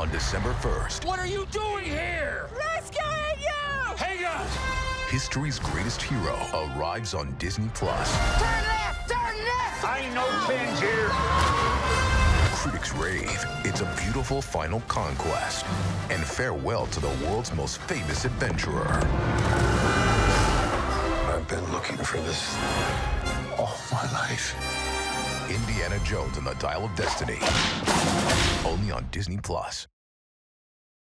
on December 1st. What are you doing here? Rescuing you! Hang on! History's greatest hero arrives on Disney+. Turn left! Turn left! I ain't no binge here. Critics rave. It's a beautiful final conquest and farewell to the world's most famous adventurer. I've been looking for this all my life. Indiana Jones and the Dial of Destiny. Only on Disney+.